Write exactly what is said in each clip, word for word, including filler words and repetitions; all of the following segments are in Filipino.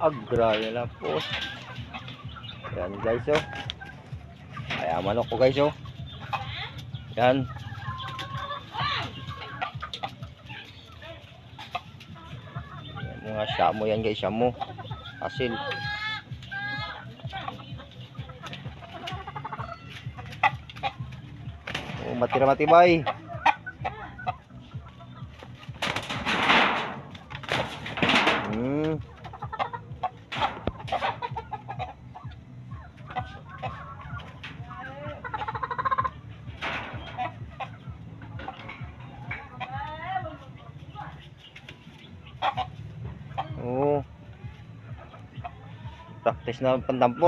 Agrahe na po. Yan guys oh. Kaya manok ko guys oh. Yan. Yan mga syamo yan guys, syamo. Asil. Oh, matira matibay. Hmm. Oh. Practice na pandampot.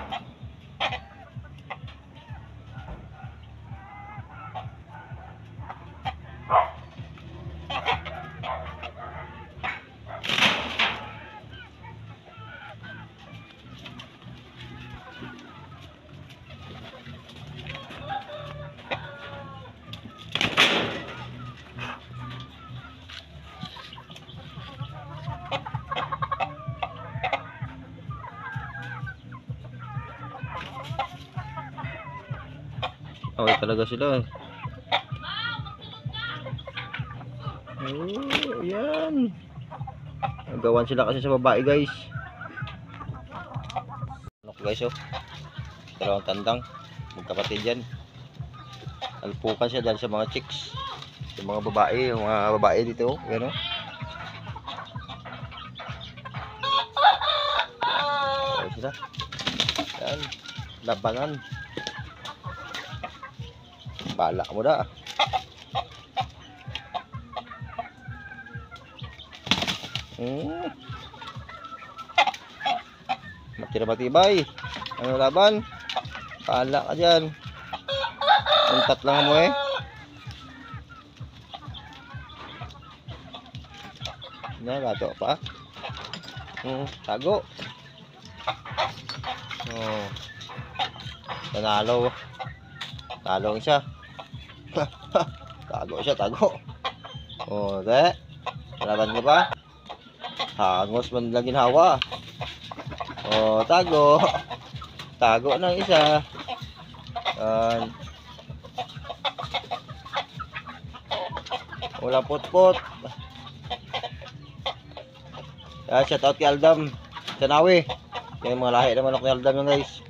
Okay talaga sila eh. Oh, yan. Nagawan sila kasi sa babae guys. Ano guys oh. Dalawang tandang. Magkapatid yan. Alpukan siya dahil sa mga chicks. Sa mga babae. Yung mga babae dito oh. Yan oh. Ayan sila. Yan. Labanan. Bala mo dah. Hmm. Matira matibay. Ano laban? Bala ka dyan. Untat lang mo eh. Nah, gato pa. Hmm, tago. Oh. Nanalo. Talo siya. Tago siya, tago. Oh, de. Laban ka ba? Hangos man lang ginhawa. Oh, tago. Tago ng isa. Yan. Wala pot-pot. Yan, shout out kay Aldam. Sanawi. Yan yung mga lahi ng manok ni Aldam yun guys.